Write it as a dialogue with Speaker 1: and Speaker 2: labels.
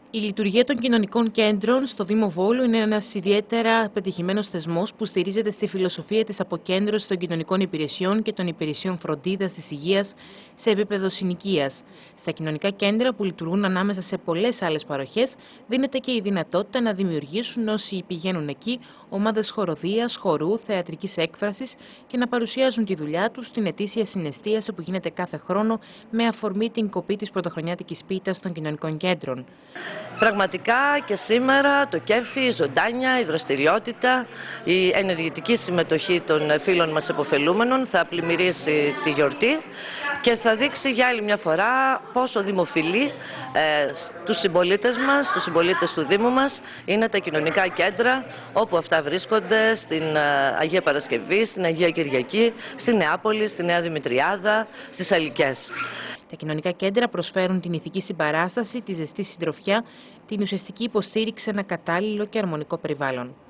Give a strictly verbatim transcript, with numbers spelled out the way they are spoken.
Speaker 1: Η λειτουργία των κοινωνικών κέντρων στο Δήμο Βόλου είναι ένας ιδιαίτερα πετυχημένος θεσμός που στηρίζεται στη φιλοσοφία της αποκέντρωσης των κοινωνικών υπηρεσιών και των υπηρεσιών φροντίδας της υγείας σε επίπεδο συνοικίας. Στα κοινωνικά κέντρα που λειτουργούν ανάμεσα σε πολλές άλλες παροχές, δίνεται και η δυνατότητα να δημιουργήσουν όσοι πηγαίνουν εκεί ομάδες χοροδίας, χορού, θεατρικής έκφρασης και να παρουσιάζουν τη δουλειά τους στην ετήσια συναισθίαση που γίνεται κάθε χρόνο με αφορμή την κοπή της πρωτοχρονιάτικης πίτας των κοινωνικών κέντρων.
Speaker 2: Πραγματικά και σήμερα το κέφι, η ζωντάνια, η δραστηριότητα, η ενεργητική συμμετοχή των φίλων μας επωφελούμενων θα πλημμυρίσει τη γιορτή και θα δείξει για άλλη μια φορά πόσο δημοφιλή ε, στους συμπολίτες μας, στους συμπολίτες του Δήμου μας είναι τα κοινωνικά κέντρα, όπου αυτά βρίσκονται στην Αγία Παρασκευή, στην Αγία Κυριακή, στη Νεάπολη, στη Νέα Δημητριάδα, στις Αλικές.
Speaker 1: Τα κοινωνικά κέντρα προσφέρουν την ηθική συμπαράσταση, τη ζεστή συντροφιά, την ουσιαστική υποστήριξη σε ένα κατάλληλο και αρμονικό περιβάλλον.